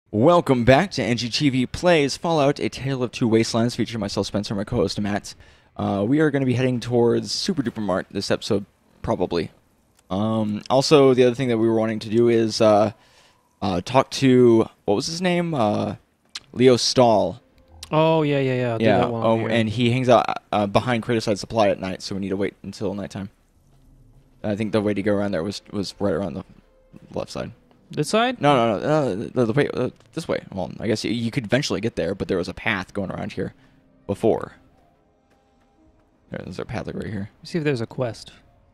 Welcome back to NGTV Plays Fallout: A Tale of Two Wastelands, featuring myself, Spencer, and my co-host, Matt. We are going to be heading towards Super Duper Mart this episode, probably. Also, the other thing that we were wanting to do is talk to, what was his name? Leo Stahl. Oh, yeah. I'll do that while I'm here. And he hangs out behind Craterside Supply at night, so we need to wait until nighttime. I think the way to go around there was right around the left side. This side? No. The way, this way. Well, I guess you could eventually get there, but there was a path going around here before. There's our path like right here. Let's see if there's a quest.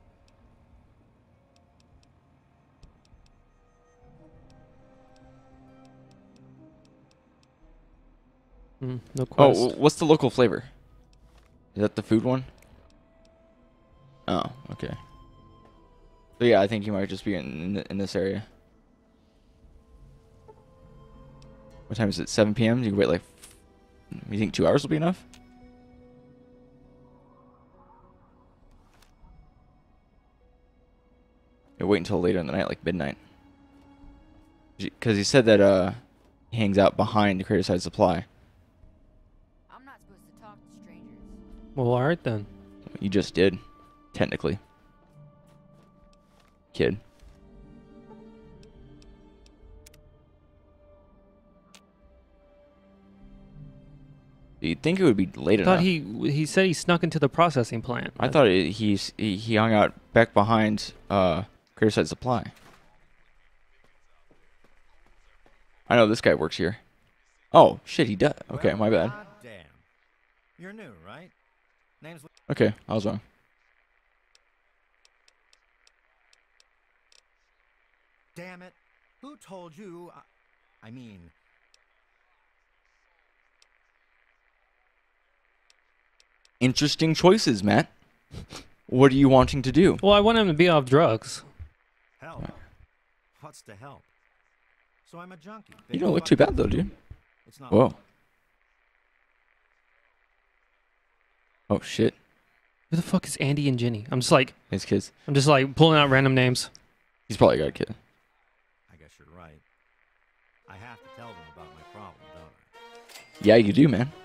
No quest. Oh, what's the local flavor? Is that the food one? Oh, okay. So yeah, I think you might just be in this area. What time is it? 7 p.m.? You can wait like... You think 2 hours will be enough? You wait until later in the night, like midnight. Because he said that he hangs out behind the Craterside Supply. I'm not supposed to talk to strangers. Well, alright then. You just did, technically. Kid. You'd think it would be late enough. I thought he said he snuck into the processing plant. I thought he hung out back behind Craterside Supply. I know this guy works here. Oh shit, he does. Okay, my bad. God damn. You're new, right? Name's Okay, I was wrong. Damn it. Who told you? I mean, Interesting choices, Matt. What are you wanting to do? Well, I want him to be off drugs. help. What's to help? So I'm a junkie. You don't look too bad though, dude. It's not. Whoa. Oh shit. Who the fuck is Andy and Jenny? I'm just like pulling out random names. He's probably got a kid. I guess you're right. I have to tell them about my problem, don't I? Yeah, you do, man.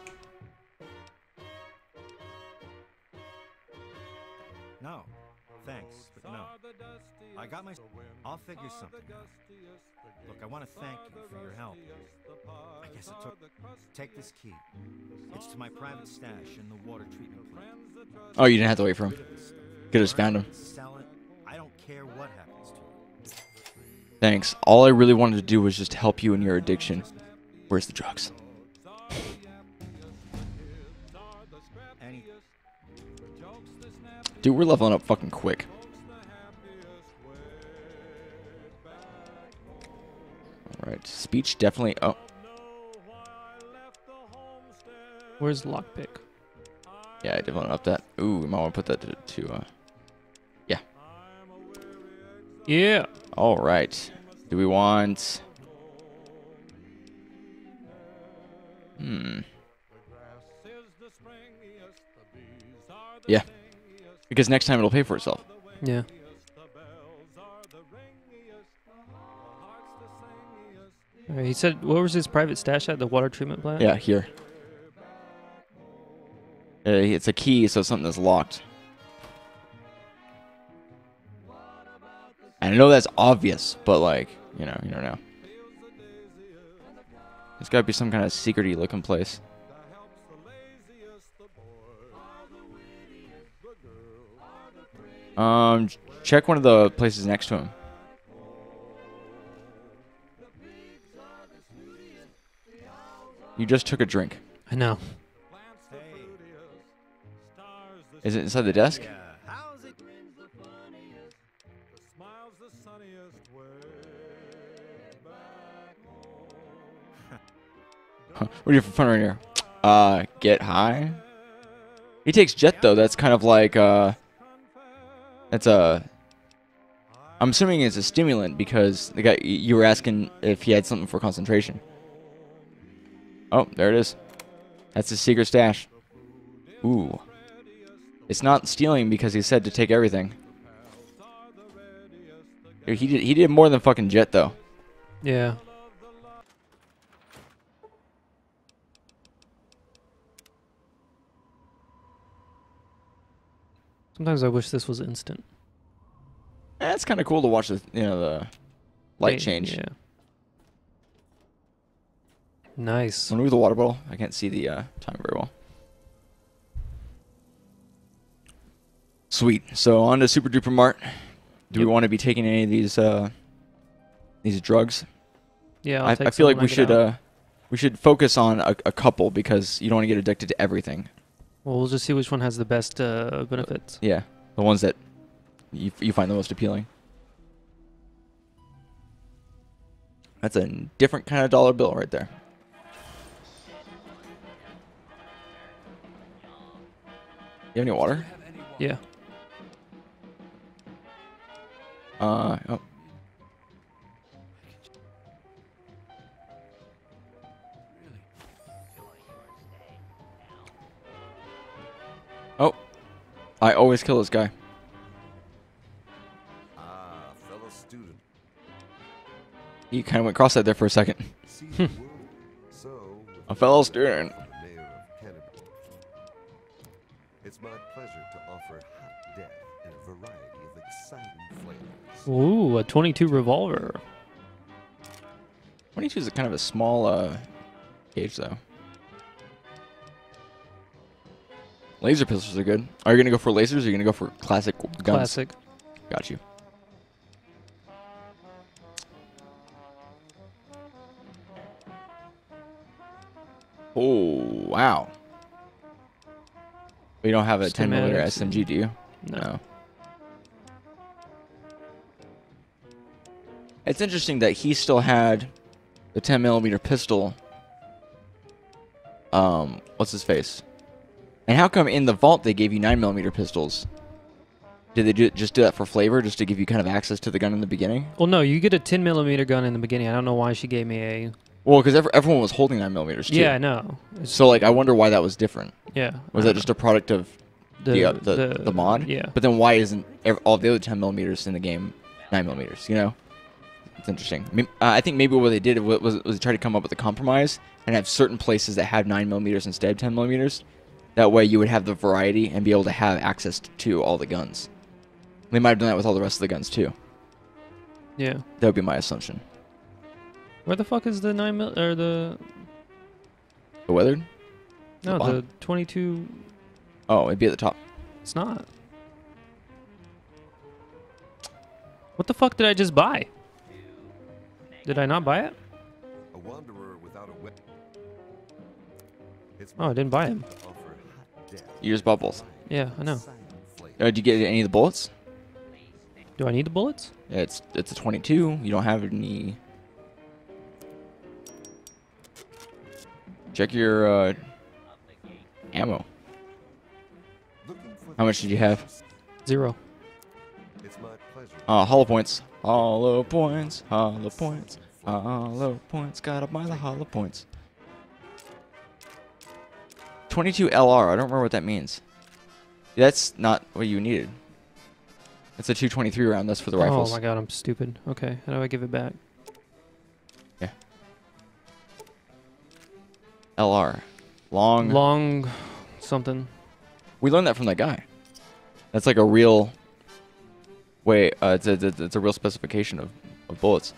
No. Thanks, but no. I got my... I'll figure something out. Look, I want to thank you for your help. I guess it took... Take this key. It's to my private stash in the water treatment plant. Oh, you didn't have to wait for him. Could have just found him. Sell it. I don't care what happens to it. Thanks. All I really wanted to do was just help you in your addiction. Where's the drugs? Any... Dude, we're leveling up fucking quick. Alright, speech definitely... Oh. Where's lockpick? Yeah, I definitely up that. Ooh, we might want to put that to yeah. Yeah. Alright. Do we want... Yeah. Because next time it'll pay for itself. Yeah. Alright, he said, what was his private stash at the water treatment plant? Yeah, here. It's a key, so it's something that's locked. And I know that's obvious, but like, you know, you don't know. There's gotta be some kind of secret-y looking place. Check one of the places next to him. You just took a drink. I know. Is it inside the desk? Yeah, how's it... What are you for fun right here? Get high? He takes jet though, that's kind of like, that's a... I'm assuming it's a stimulant because the guy, you were asking if he had something for concentration. Oh, there it is. That's his secret stash. Ooh. It's not stealing because he said to take everything. He did more than fucking jet though. Yeah. Sometimes I wish this was instant. It's kind of cool to watch the light change. Yeah. Nice. When we move the water bottle, I can't see the time very well. Sweet. So on to Super Duper Mart. Do we want to be taking any of these drugs? Yeah, I feel like we should focus on a couple because you don't want to get addicted to everything. Well, we'll just see which one has the best benefits. Yeah, the ones that you find the most appealing. That's a different kind of dollar bill right there. You have any water? Yeah. Oh. Oh. I always kill this guy. Fellow student. He kind of went cross-eyed there for a second. A fellow student. It's my pleasure to offer hot death in a variety of exciting flavors. Ooh, a 22 revolver. 22 is kind of a small gauge, though. Laser pistols are good. Are you going to go for lasers or are you going to go for classic guns? Classic. Got you. Oh, wow. You don't have a 10mm SMG, do you? No. It's interesting that he still had the 10mm pistol. What's his face? And how come in the vault they gave you 9mm pistols? Did they just do that for flavor, just to give you kind of access to the gun in the beginning? Well, no, you get a 10mm gun in the beginning. I don't know why she gave me a... Well, because everyone was holding 9mm too. Yeah, I know. So, like, I wonder why that was different. Yeah. Was that just a product of the mod? Yeah. But then why isn't all the other 10mm in the game 9mm, you know? It's interesting. I think maybe what they did was try to come up with a compromise and have certain places that had 9mm instead of 10mm. That way you would have the variety and be able to have access to all the guns. They might have done that with all the rest of the guns too. Yeah. That would be my assumption. Where the fuck is the 9mm or the... The weathered? No, the 22... Oh, it'd be at the top. It's not. What the fuck did I just buy? Did I not buy it? A wanderer without a weapon. Oh, I didn't buy him. You just bought both. Yeah, I know. Did you get any of the bullets? Do I need the bullets? Yeah, it's a 22. You don't have any... Check your ammo. How much did you have? 0. Hollow points. Hollow points. Hollow points. Hollow points. Gotta buy the hollow points. 22 LR. I don't remember what that means. That's not what you needed. It's a 223 round. That's for the rifles. Oh my god, I'm stupid. Okay, how do I give it back? Yeah. LR. Long something. We learned that from that guy. That's like a real way. It's a real specification of bullets.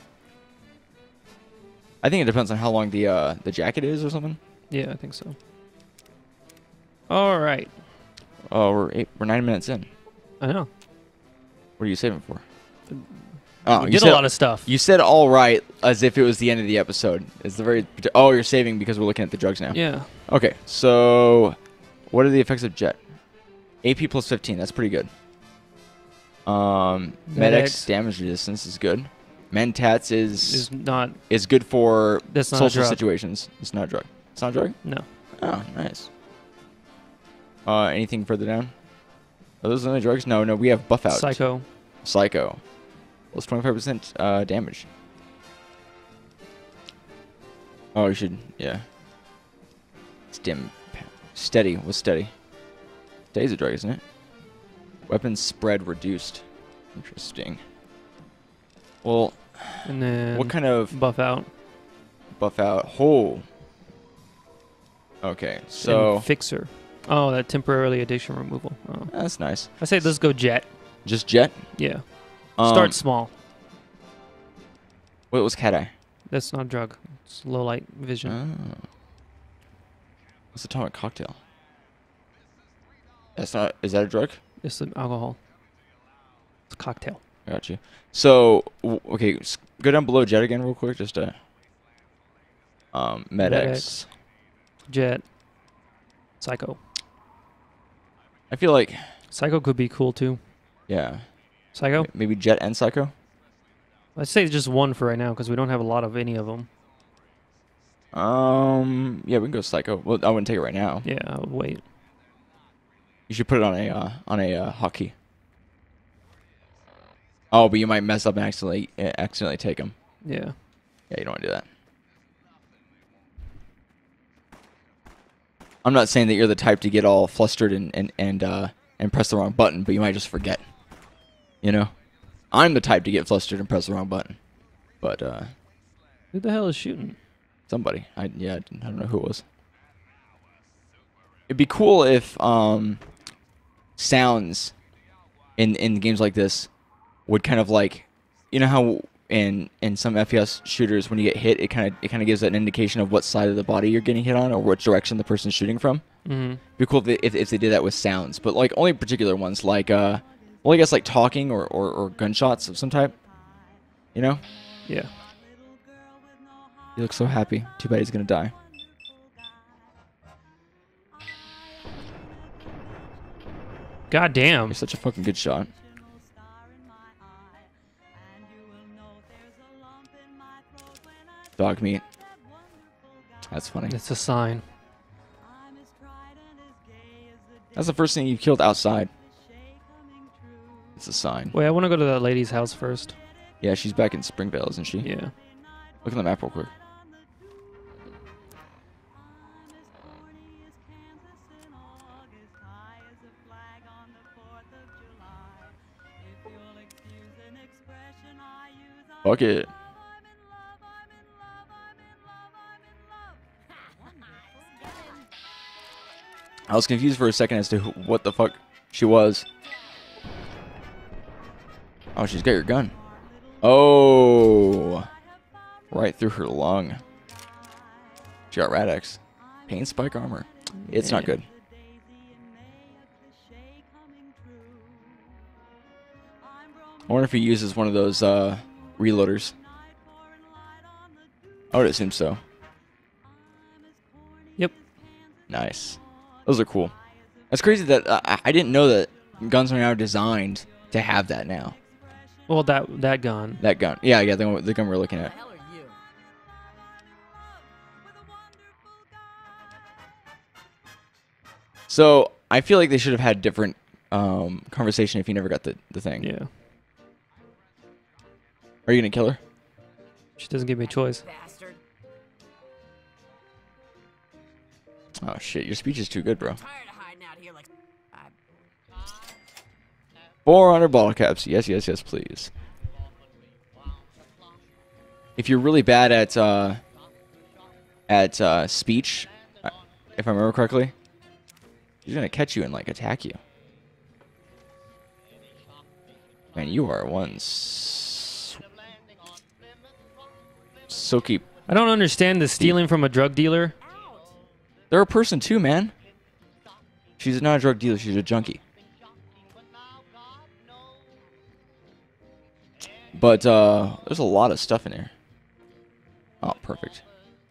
I think it depends on how long the jacket is or something. Yeah, I think so. All right. Oh, we're 9 minutes in. I know. What are you saving for? Oh, you did a lot of stuff. You said all right as if it was the end of the episode. It's the very... Oh, you're saving because we're looking at the drugs now. Yeah. Okay, so what are the effects of Jet? AP plus 15. That's pretty good. Med-X damage resistance is good. Mentats is good for social situations. It's not a drug. It's not a drug? No. Oh, nice. Anything further down? Are those the only drugs? No, we have buff out. Psycho. Plus 25% damage. Oh, you should, yeah. Steady. What's steady? Steady's a drug, isn't it? Weapons spread reduced. Interesting. Well, and then what kind of buff out? Buff out. Oh. Okay, so and fixer. Oh, that temporarily addiction removal. Oh. That's nice. I say let's go jet. Just jet? Yeah. Start small. What was cat eye? That's not a drug. It's low light vision. Oh. What's atomic cocktail? That's not. Is that a drug? It's an alcohol. It's a cocktail. I got you. So okay, go down below jet again real quick. Just MedX. Jet. Psycho. I feel like. Psycho could be cool too. Yeah. Psycho? Maybe jet and psycho. I'd say just one for right now because we don't have a lot of any of them. Yeah, we can go psycho. Well, I wouldn't take it right now. Yeah, I would wait. You should put it on a hotkey. Oh, but you might mess up and accidentally take them. Yeah. Yeah, you don't want to do that. I'm not saying that you're the type to get all flustered and press the wrong button, but you might just forget. You know, I'm the type to get flustered and press the wrong button. But who the hell is shooting? Somebody. I don't know who it was. It'd be cool if sounds in games like this would kind of like, you know how in some FPS shooters when you get hit it kind of gives an indication of what side of the body you're getting hit on or which direction the person's shooting from. Mm-hmm. It'd be cool if they did that with sounds, but like only particular ones like well, I guess like talking or gunshots of some type. You know? Yeah. You look so happy. Too bad he's gonna die. God damn. You're such a fucking good shot. Dog meat. That's funny. It's a sign. That's the first thing you killed outside. It's a sign. Wait, I want to go to that lady's house first. Yeah, she's back in Springvale, isn't she? Yeah. Look at the map real quick. Fuck it. I was confused for a second as to what the fuck she was. Oh, she's got your gun. Oh. Right through her lung. She got Rad-X. Pain spike armor. It's not good. I wonder if he uses one of those reloaders. I would assume so. Yep. Nice. Those are cool. That's crazy that I didn't know that guns are now designed to have that now. Well, that gun. That gun. Yeah, the gun we're looking at. So, I feel like they should have had different conversation if you never got the thing. Yeah. Are you going to kill her? She doesn't give me a choice. Bastard. Oh, shit. Your speech is too good, bro. I'm tired of hiding out here like 400 bottle caps. Yes, yes, yes, please. If you're really bad at speech, if I remember correctly, she's gonna catch you and like attack you. Man, you are one soaky. I don't understand the stealing from a drug dealer. They're a person too, man. She's not a drug dealer. She's a junkie. But there's a lot of stuff in here. Oh, perfect.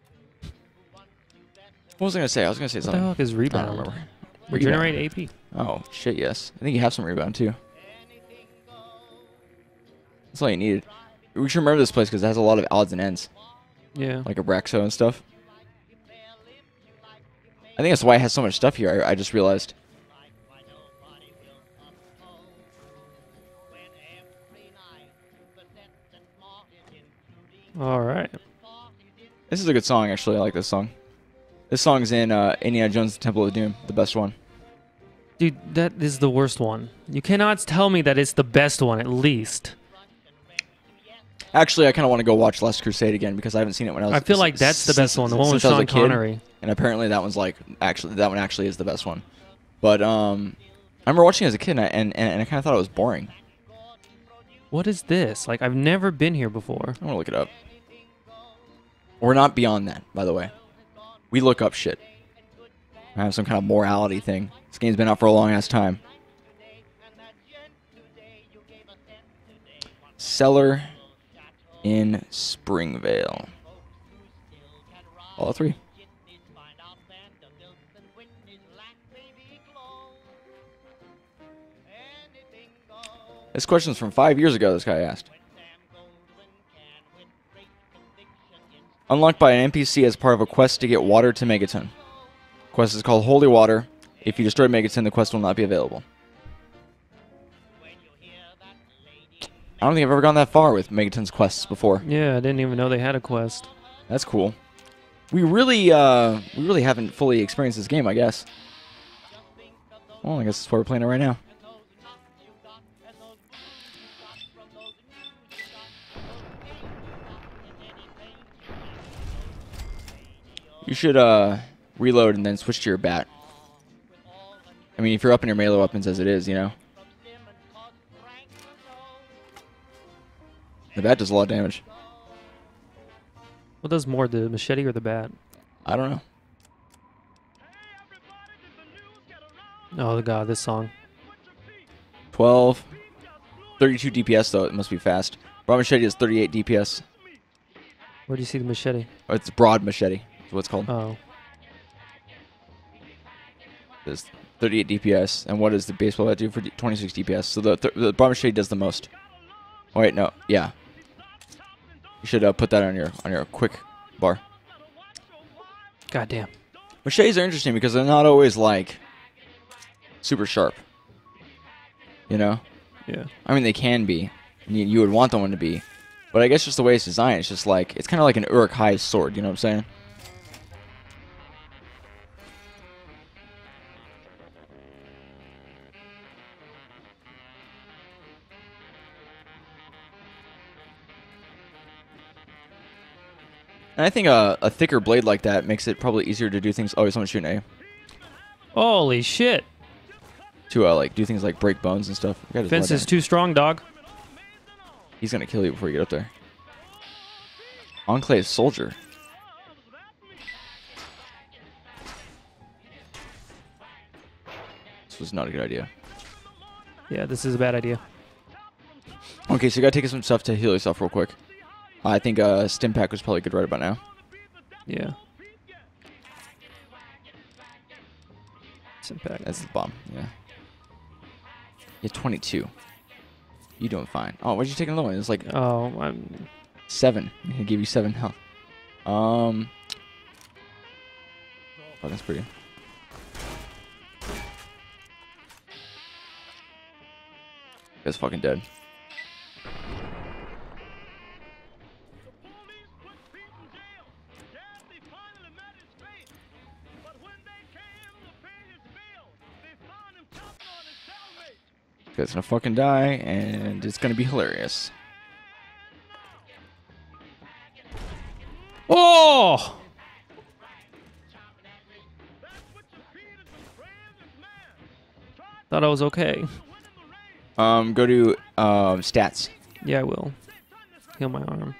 What was I gonna say? I was gonna say What the something. fuck is I don't rebound? remember. Regenerate AP. Oh shit, yes. I think you have some rebound too. That's all you needed. We should remember this place because it has a lot of odds and ends, Yeah. like Abraxo and stuff. I think that's why it has so much stuff here. I just realized. All right. This is a good song, actually. I like this song. This song's in Indiana Jones' Temple of Doom, the best one. Dude, that is the worst one. You cannot tell me that it's the best one, at least. Actually, I kind of want to go watch Last Crusade again because I haven't seen it when I was. I feel like that's the best one, the one with since I was Sean a kid. Connery. and apparently that one's like that one actually is the best one. But I remember watching it as a kid, and I kind of thought it was boring. What is this? Like, I've never been here before. I'm gonna look it up. We're not beyond that, by the way. We look up shit. I have some kind of morality thing. This game's been out for a long ass time. Cellar in Springvale. All three. This question's from 5 years ago, this guy asked. Unlocked by an NPC as part of a quest to get water to Megaton. Quest is called Holy Water. If you destroy Megaton, the quest will not be available. I don't think I've ever gone that far with Megaton's quests before. Yeah, I didn't even know they had a quest. That's cool. We really haven't fully experienced this game, I guess. Well, I guess that's why we're playing it right now. You should reload and then switch to your bat. I mean, if you're up in your melee weapons as it is, you know. The bat does a lot of damage. What does more, the machete or the bat? I don't know. Oh, God, this song. 12. 32 DPS, though. It must be fast. Broad machete is 38 DPS. Where do you see the machete? Oh, it's broad machete. That's what it's called. Oh. There's 38 DPS. And what does the baseball bat do for 26 DPS? So the broad machete does the most. Oh, wait, no. Yeah. You should put that on your quick bar. God damn. Machetes are interesting because they're not always like super sharp. You know? Yeah. I mean, they can be. You would want them to be. But I guess just the way it's designed, it's just like, it's kind of like an Uruk-hai sword, you know what I'm saying? And I think a thicker blade like that makes it probably easier to do things. Oh, someone's shooting A. Holy shit. To like do things like break bones and stuff. Fence is too strong, dog. He's gonna kill you before you get up there. Enclave soldier. This was not a good idea. Yeah, this is a bad idea. Okay, so you gotta take some stuff to heal yourself real quick. I think Stim Pack was probably good right about now. Yeah. Impact. That's the bomb, yeah. You're 22. You doing fine. Oh, why'd you take another one? It's like Oh, I'm 7. He gave you 7 health. Oh, that's pretty. Guy's fucking dead. Guy's gonna fucking die, and it's gonna be hilarious. Oh! Thought I was okay. Go to stats. Yeah, I will. Heal my arm.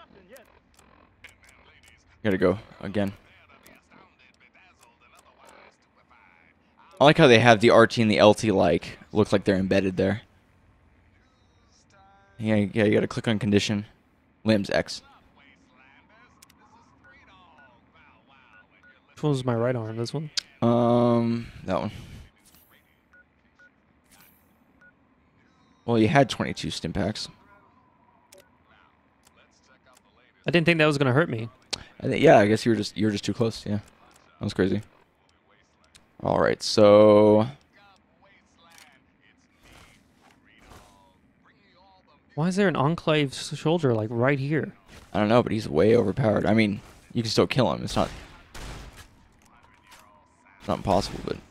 Gotta go again. I like how they have the RT and the LT like look like they're embedded there. Yeah, you gotta click on condition. Limbs X. Which one was my right arm? This one? That one. Well, you had 22 stim packs. I didn't think that was gonna hurt me. Yeah, I guess you were just too close. Yeah, that was crazy. All right, so Why is there an enclave soldier like right here? I don't know, but he's way overpowered. I mean, you can still kill him. It's not impossible, but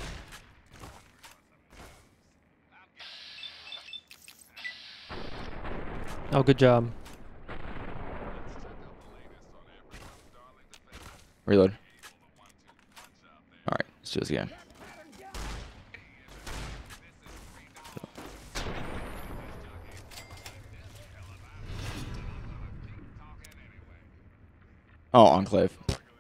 Oh, good job. reload. Let's do this again. Oh, Enclave.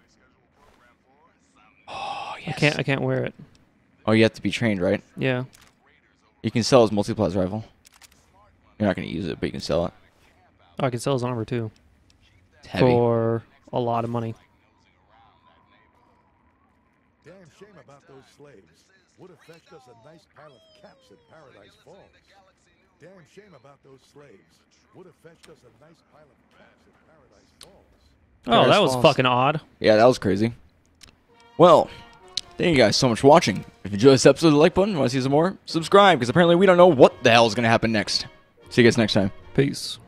Oh, yes. I can't wear it. Oh, you have to be trained, right? Yeah. You can sell his multi-plas rifle. You're not going to use it, but you can sell it. Oh, I can sell his armor too. It's heavy. For a lot of money. Damn shame about those slaves. Would have fetched us a nice pile of caps at Paradise Falls. Damn shame about those slaves. Would have fetched us a nice pile of caps at Paradise Falls. Oh, that was Falls. fucking odd. Yeah, that was crazy. Well, thank you guys so much for watching. If you enjoyed this episode, the like button. Want to see some more? Subscribe, because apparently we don't know what the hell is going to happen next. See you guys next time. Peace.